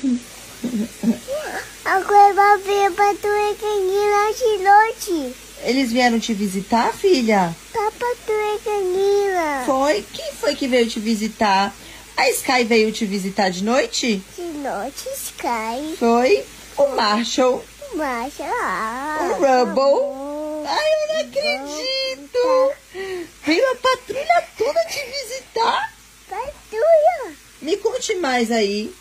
Agora vai ver patrulha canina de noite. Eles vieram te visitar, filha? Tá patrulha canina. Foi? Quem foi que veio te visitar? A Sky veio te visitar de noite? De noite, Sky. Foi? O Marshall? Mas, O Rubble? Ai, eu não acredito. Veio a patrulha toda te visitar? Patrulha. Me conte mais aí.